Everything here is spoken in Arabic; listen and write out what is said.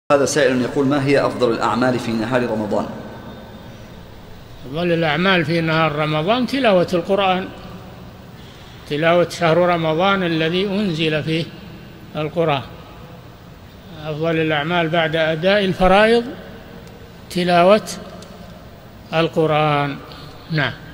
هذا سائل يقول: ما هي أفضل الأعمال في نهار رمضان؟ أفضل الأعمال في نهار رمضان تلاوة القرآن، تلاوة شهر رمضان الذي أنزل فيه القرآن. أفضل الأعمال بعد أداء الفرائض تلاوة القرآن. نعم.